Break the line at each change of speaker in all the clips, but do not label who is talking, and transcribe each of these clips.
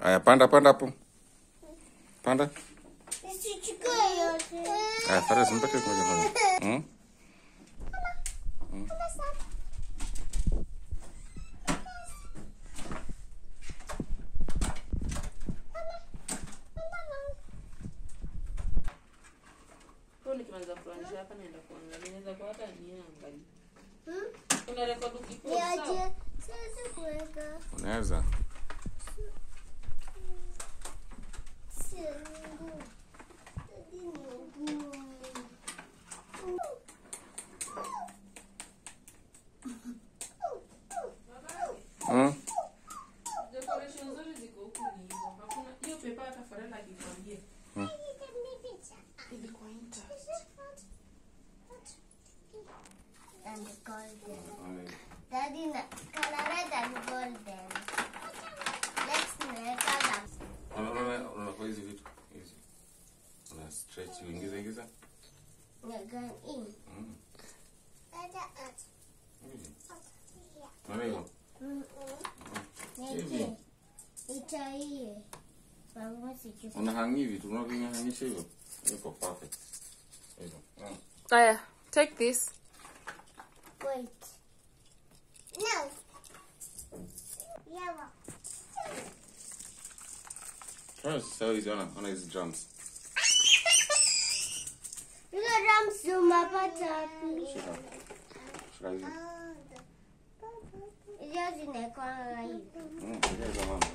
Aya, panda hapo. Panda. Aya, farasi mpate moja.
Nikimaliza kuangalia hapa naenda kuangalia. Naweza kwa hata niangalie. Una record ukipost.
Niaje. Sasa kuweka.
Unaweza.
Decoration nzuri ziko huku ni hizo. Hakuna hiyo pepa hata Farala akikwambia. Ilikuwa intact.
And golden. Daddy, color red and golden. Let's make a
Unaona hizi vitu hizi. Una stretch ingiza.
going in.
Mami.
Niaje. Ichaiye.
Unahangi vitu, unavinganisha hivyo. Iko perfect. Hivyo.
Aya, take this.
Wait. No. Yellow.
First, so he's on his drums.
Look at drums to my butter.
Shika hizi.
Yours in a corner.
Hizi za mama.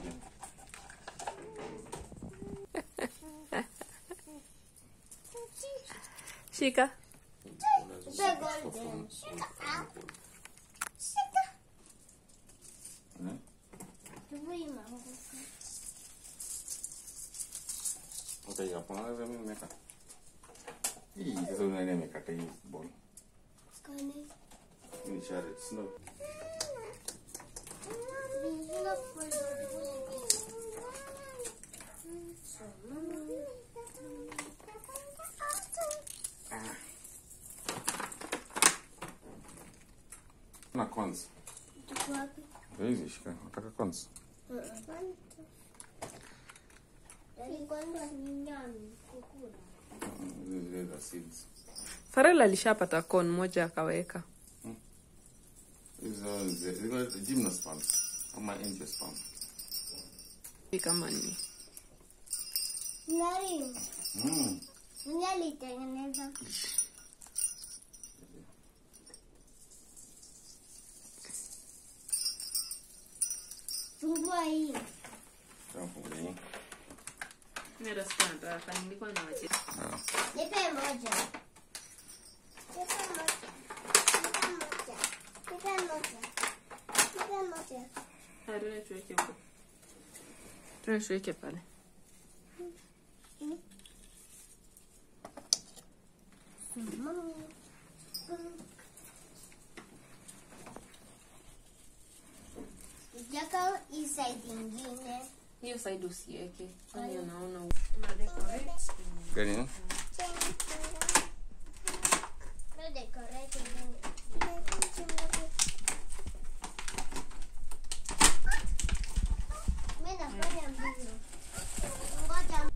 Shika.
The golden. Shika out. Shika.
Okay, ya pona za mimi meka. Hii hizo nani mekata hii ball.
Kani.
Ni share snow. Na cons. Hizi shika, nataka cons. Hizi seeds.
Farala alishapata corn moja akaweka.
Hizo ziko gymnast farm ama angel farm.
Kama ni.
Nari. Ngali tengeneza. Fungua hii.
Fungua hii.
Nenda stand hapa nilikuwa na wache.
Nipe moja.
Hadi tuweke huko. Tuweke pale.
Jaka hii side ingine.
Hiyo side usiweke. Kwani unaona una decorate.
Gani?
No decorate. Mimi nafanya mbio. Ngoja.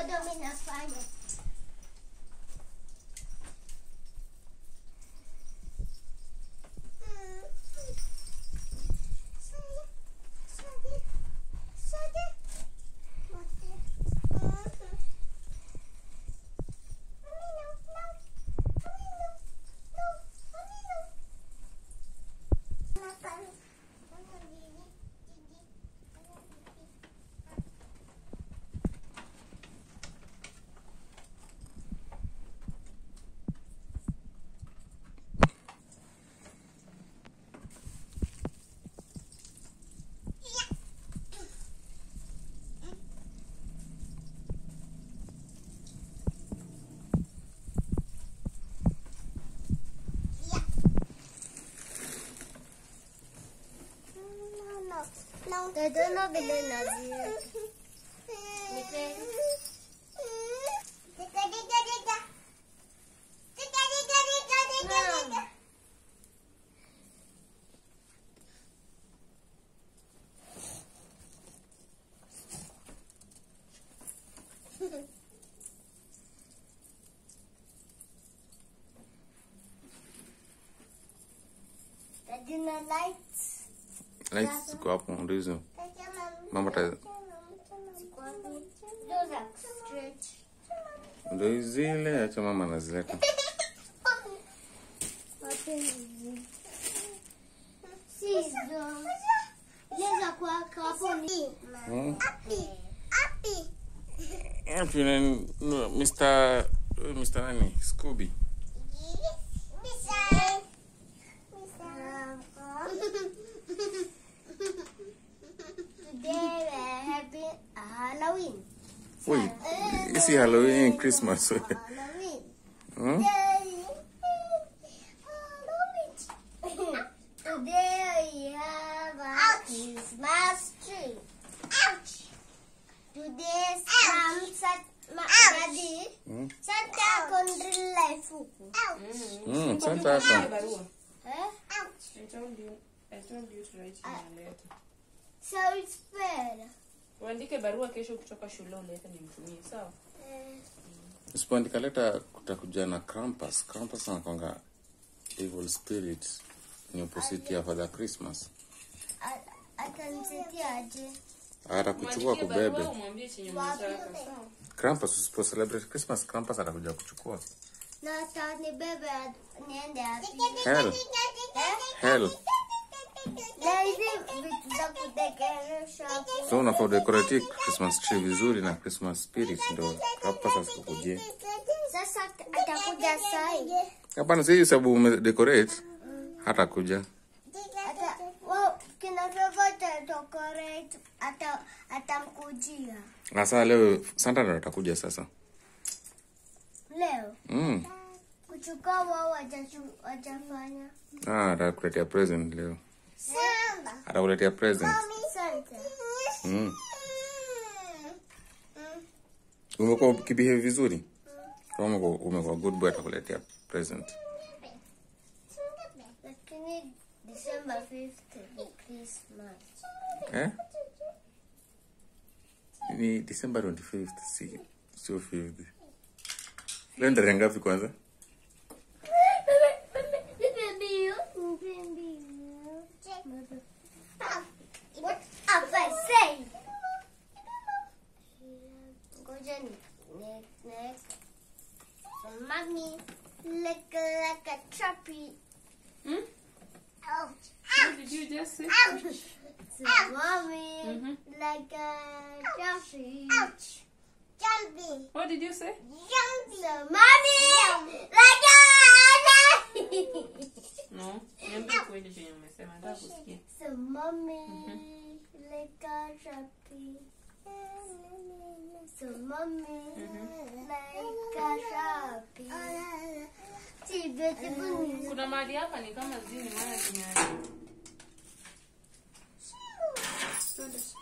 bado mimi nafanya. No, they don't know the name. Dinner lights.
Lights go up on reason. Mama ta
Those are straight.
ndio zile acha mama anazileta.
Leza kwa hapo ni.
Happy no Mr. nani? Scooby.
Today we're having a Halloween.
Wait, you see Halloween and Christmas.
Halloween.
Hmm?
Today we have a Christmas tree. Ouch! Today's Santa con real life. Ouch!
Santa hapa.
Ouch!
I told you to write in a letter.
So it's fair.
Uandike barua kesho kutoka shule ulete nimtumie, sawa?
Usipoandika leta kutakuja na Krampus. Krampus anakuanga evil spirit ni opposite ya Father Christmas.
Atanisaidia aje?
Atakuchukua kubebe.
Umwambie chenye unataka, sawa?
Krampus usipo celebrate Christmas, Krampus atakuja kuchukua.
Na atanibebe niende wapi?
Hell. Hell.
Na hizi vitu za kudecoration hapo.
So unafaa decorate Christmas tree vizuri na Christmas spirit ndio Krampus asikuje.
Sasa atakuja sai.
Hapana sisi sababu umedecorate hata kuja.
Kina favorite decorate atamkujia.
Sasa leo Santa ndo atakuja sasa.
Leo. Kuchukua wao wajafanya.
Atakuletea present leo.
Samba.
Atakuletea present.
Santa.
Umekuwa ukibehave vizuri? Kama umekuwa good boy atakuletea present.
Lakini December 5th ni Christmas.
Ni December 25th, sio 5th. Leo ndio ngapi kwanza?
What have I said? Ngoja next. Mommy, like a trappy. Ouch.
What did you just say?
Ouch. So mommy, like a trappy. Ouch. Jumpy.
What did you say?
Jumpy. So mommy, like a
No, niambie kweli chenye umesema, nataka kusikia.
So mommy, like a trappy. So mommy, like a trappy. See, beautiful.
Kuna mahali hapa ni kama zini maana zina.